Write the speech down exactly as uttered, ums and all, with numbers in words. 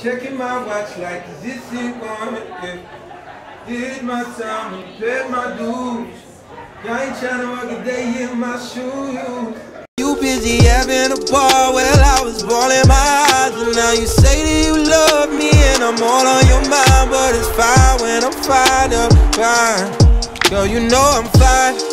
checking my watch like, is this it going? Yeah. Did my time and paid my dues. I ain't tryna work a day in my shoes. You busy having a ball, well I was balling my eyes. And now you say that you love me and I'm all on your mind. But it's fine when I'm fired up, fine. Girl, you know I'm fine.